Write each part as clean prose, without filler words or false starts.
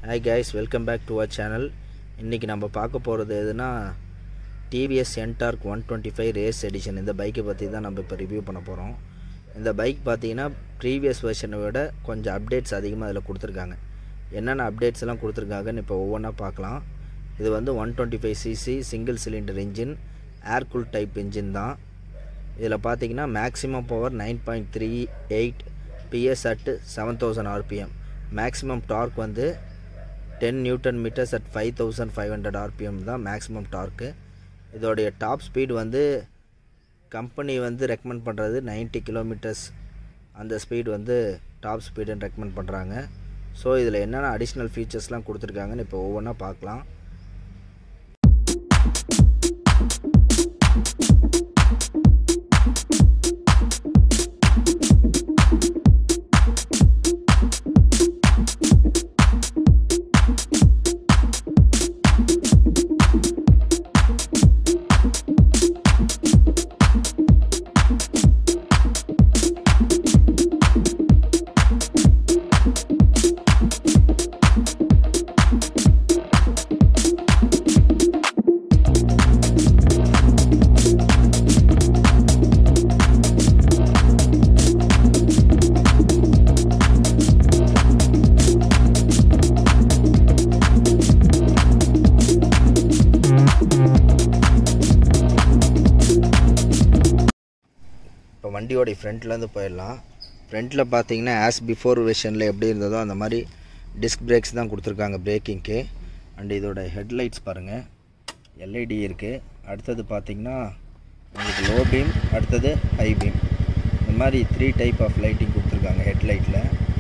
Hi guys, welcome back to our channel. இன்னைக்கு நம்ம பார்க்க போறது எதுனா TVS NTORQ 125 Race Edition. இந்த பைக்கை பத்தி தான் நம்ம இப்ப ரிவ்யூ பண்ண போறோம். இந்த பைக் பாத்தீங்கன்னா previous version விட கொஞ்சம் அப்டேட்ஸ் அதிகமா இதல கொடுத்திருக்காங்க. என்னென்ன அப்டேட்ஸ் எல்லாம் கொடுத்திருக்காங்கன்னு இப்ப ஒவ்வொண்ணா பார்க்கலாம். இது வந்து 125cc single cylinder engine, air cooled type engine தான். இதல பாத்தீங்கன்னா maximum power 9.38 PS at 7000 rpm. Maximum torque வந்து 10 Newton meters at 5500 rpm தான் maximum torque. இதோட top speed வந்து கம்பெனி வந்து ரெக்கமெண்ட் பண்றது 90 km அந்த ஸ்பீட் வந்து டாப் ஸ்பீட் ன்னு ரெக்கமெண்ட் பண்றாங்க. சோ இதுல என்னென்ன அடிஷனல் ஃபீச்சர்ஸ்லாம் கொடுத்திருக்காங்கன்னு இப்போ ஒவ்வொண்ணா பார்க்கலாம். வண்டியோட ஃப்ரண்ட்ல இருந்து போயிடலாம். ஃப்ரண்ட்ல பாத்தீங்கன்னா as before versionல எப்படி இருந்ததோ அந்த மாதிரி டிஸ்க் பிரேக்ஸ் தான் கொடுத்திருக்காங்க பிரேக்கிங்க்கு. அண்ட் இதோட ஹெட்லைட்ஸ் பாருங்க. LED இருக்கு. அடுத்து பாத்தீங்கன்னா உங்களுக்கு லோ பீம், அடுத்து ஹை பீம். இந்த மாதிரி 3 டைப் ஆஃப் லைட்டிங் கொடுத்திருக்காங்க ஹெட்லைட்ல.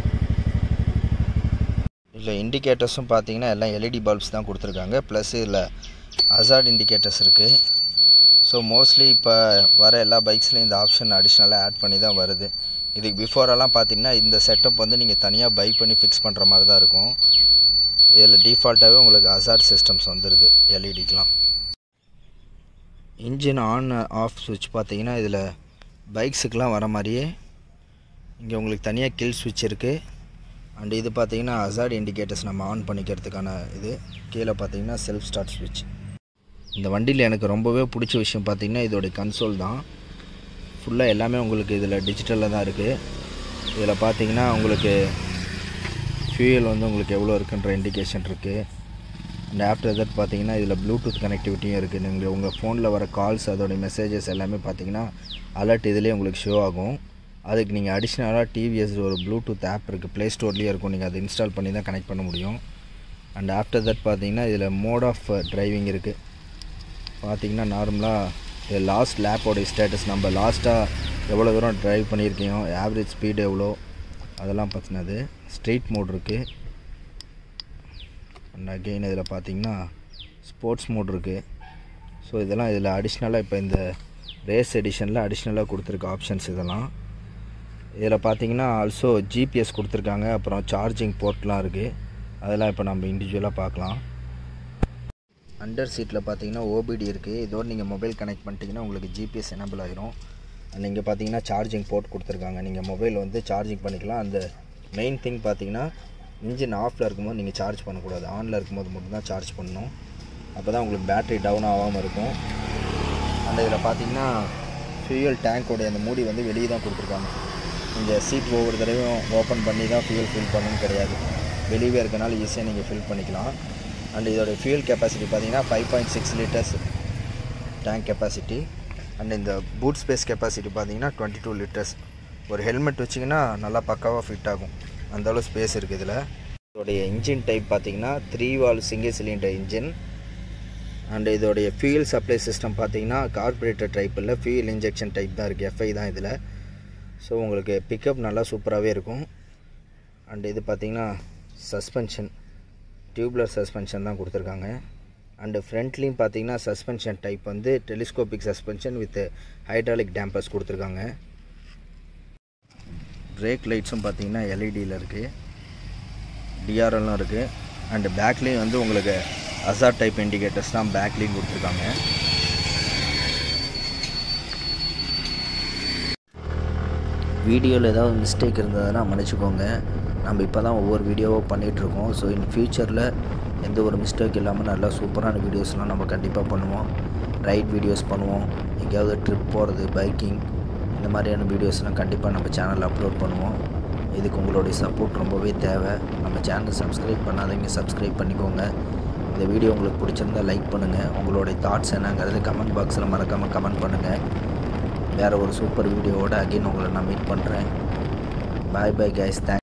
இல்ல இண்டிகேட்டர்ஸும் பாத்தீங்கன்னா எல்லாம் LED பல்ப்ஸ் தான் கொடுத்திருக்காங்க. ப்ளஸ் இல்ல ஹசார்ட் இண்டிகேட்டர்ஸ் இருக்கு. So mostly இப்ப வர எல்லா பைக்ஸ்லயும் இந்த ஆப்ஷன் அடிஷனலா ஆட் பண்ணி தான் வருது. இதுக்கு பிஃபோர் எல்லாம் பாத்தீங்கன்னா இந்த செட்டப் வந்து நீங்க தனியா பை பண்ணி ஃபிக்ஸ் பண்ற மாதிரி தான் இருக்கும். இதுல டிஃபால்ட்டாவே உங்களுக்கு ஹசார்ட் சிஸ்டம்ஸ் வந்துருது LEDக்குலாம். இன்ஜின் ஆன் ஆஃப் ஸ்விட்ச் பாத்தீங்கன்னா இதுல பைக்ஸ்க்குலாம் வர மாதிரியே இங்க உங்களுக்கு தனியா கில் ஸ்விட்ச் இருக்கு. அண்ட் இது பாத்தீங்கன்னா ஹசார்ட் இண்டிகேட்டர்ஸ் நம்ம ஆன் பண்ணிக்கிறதுக்கான இது. கீழ பாத்தீங்கன்னா செல்ஃப் ஸ்டார்ட் ஸ்விட்ச். இந்த வண்டில எனக்கு ரொம்பவே பிடிச்ச விஷயம் பாத்தீங்கன்னா இதோட கன்சோல் தான். ஃபுல்லா எல்லாமே உங்களுக்கு இதுல டிஜிட்டல்ல தான் இருக்கு. இதுல பாத்தீங்கன்னா உங்களுக்கு ஃபியூல் வந்து உங்களுக்கு எவ்வளவு இருக்குன்ற இண்டிகேஷன் இருக்கு. அண்ட் ஆஃப்டர் தட் பாத்தீங்கன்னா இதுல ப்ளூடூத் கனெக்டிவிட்டியும் இருக்கு. நீங்க உங்க ஃபோன்ல வர கால்ஸ் அதோட மெசேजेस எல்லாமே பாத்தீங்கன்னா அலர்ட் இதிலே உங்களுக்கு ஷோ ஆகும். அதுக்கு நீங்க அடிஷனலா TVS ஒரு ப்ளூடூத் ஆப் இருக்கு. Play Storeலயே இருக்கும். நீங்க அதை இன்ஸ்டால் பண்ணி தான் கனெக்ட் பண்ண முடியும். அண்ட் ஆஃப்டர் தட் பாத்தீங்கன்னா இதுல மோட் ஆஃப் டிரைவிங் இருக்கு. பாத்தீங்கன்னா நார்மலா லாஸ்ட் லேப்போட ஸ்டேட்டஸ் நம்ம லாஸ்டா எவ்வளவு தூரம் டிரைவ் பண்ணிருக்கீங்க, ஆவரேஜ் ஸ்பீட் எவ்வளோ அதெல்லாம் பத்தினது. ஸ்ட்ரீட் மோட் இருக்கு. அண்ட் அகைன் இதுல பாத்தீங்கன்னா ஸ்போர்ட்ஸ் மோட் இருக்கு. சோ இதெல்லாம் இதுல அடிஷனலா இப்ப இந்த ரேஸ் எடிஷன்ல அடிஷனலா கொடுத்திருக்க ஆப்ஷன்ஸ் இதெல்லாம். இதுல பாத்தீங்கன்னா ஆல்சோ GPS கொடுத்திருக்காங்க. அப்புறம் சார்ஜிங் போர்ட்லாம் இருக்கு. அதெல்லாம் இப்ப நம்ம இன்டிவிஜுவலா பார்க்கலாம். அண்டர் சீட்ல பாத்தீங்கன்னா OBD இருக்கு. இதோட நீங்க மொபைல் கனெக்ட் பண்ணிட்டீங்கன்னா உங்களுக்கு GPS எனேபிள் ஆயிடும். அண்ட் இங்க பாத்தீங்கன்னா சார்ஜிங் போர்ட் கொடுத்திருக்காங்க. நீங்க மொபைல் வந்து சார்ஜிங் பண்ணிக்கலாம். அந்த மெயின் திங் பாத்தீங்கன்னா இன்ஜின் ஆஃப்ல இருக்கும்போது நீங்க சார்ஜ் பண்ண கூடாது. ஆன்ல இருக்கும்போது மட்டும் தான் சார்ஜ் பண்ணனும். அப்பதான் உங்களுக்கு பேட்டரி டவுன் ஆகாம இருக்கும். அண்ட் இதல பாத்தீங்கன்னா ஃபியூல் டேங்கோட அந்த மூடி வந்து வெளிய தான் கொடுத்திருக்காங்க. இந்த சீட் ஒவ்வொரு தடவையும் ஓபன் பண்ணி தான் ஃபியூல் ஃபில் பண்ணனும் கிடையாது. வெளியவே இருக்கனால ஈஸியா நீங்க ஃபில் பண்ணிக்கலாம். அண்ட் இதோட fuel capacity பாத்தீங்கன்னா 5.6 liters tank capacity. அண்ட் இந்த boot space capacity பாத்தீங்கன்னா 22 liters. ஒரு ஹெல்மெட் வச்சீங்கன்னா நல்லா பக்காவா ஃபிட் ஆகும். அந்த அளவு ஸ்பேஸ் இருக்கு இதுல. இதோட இன்ஜின் டைப் பாத்தீங்கன்னா 3 valve single cylinder engine. And இதோட fuel supply system பாத்தீங்கன்னா carburetor type இல்ல fuel injection type தான் இருக்கு. FI தான் இதுல. சோ உங்களுக்கு பிக்கப் நல்லா சூப்பராவே இருக்கும். அண்ட் இது பாத்தீங்கன்னா சஸ்பென்ஷன் tubular suspension தான் கொடுத்திருக்காங்க. அண்ட் ஃப்ரண்ட்லயும் பாத்தீங்கன்னா சஸ்பென்ஷன் டைப் வந்து telescopic suspension with hydraulic dampers கொடுத்திருக்காங்க. பிரேக் லைட்ஸும் பாத்தீங்கன்னா LEDல இருக்கு. DRLம் இருக்கு. அண்ட் பேக்லயும் வந்து உங்களுக்கு ஹசார்ட் டைப் இண்டிகேட்டர்ஸ் தான் பேக்லயும் கொடுத்திருக்காங்க. வீடியோல ஏதாவது மிஸ்டேக் இருந்ததுனா மன்னிச்சுக்கோங்க. நம்ம இப்போ தான் ஒவ்வொரு வீடியோவாக பண்ணிகிட்ருக்கோம். ஸோ இன் ஃப்யூச்சரில் எந்த ஒரு மிஸ்டேக் இல்லாமல் நல்லா சூப்பரான வீடியோஸ்லாம் நம்ம கண்டிப்பாக பண்ணுவோம். ரைட் வீடியோஸ் பண்ணுவோம், எங்கேயாவது ட்ரிப் போகிறது, பைக்கிங், இந்த மாதிரியான வீடியோஸ்லாம் கண்டிப்பாக நம்ம சேனலில் அப்லோட் பண்ணுவோம். இதுக்கு உங்களுடைய சப்போர்ட் ரொம்பவே தேவை. நம்ம சேனலை சப்ஸ்கிரைப் பண்ணாதவங்க சப்ஸ்கிரைப் பண்ணிக்கோங்க. இந்த வீடியோ உங்களுக்கு பிடிச்சிருந்தா லைக் பண்ணுங்கள். உங்களுடைய தாட்ஸ் என்னங்கிறது கமெண்ட் பாக்ஸில் மறக்காமல் கமெண்ட் பண்ணுங்கள். வேறு ஒரு சூப்பர் வீடியோவோட அகைன் உங்களை நான் மீட் பண்ணுறேன். Bye bye guys.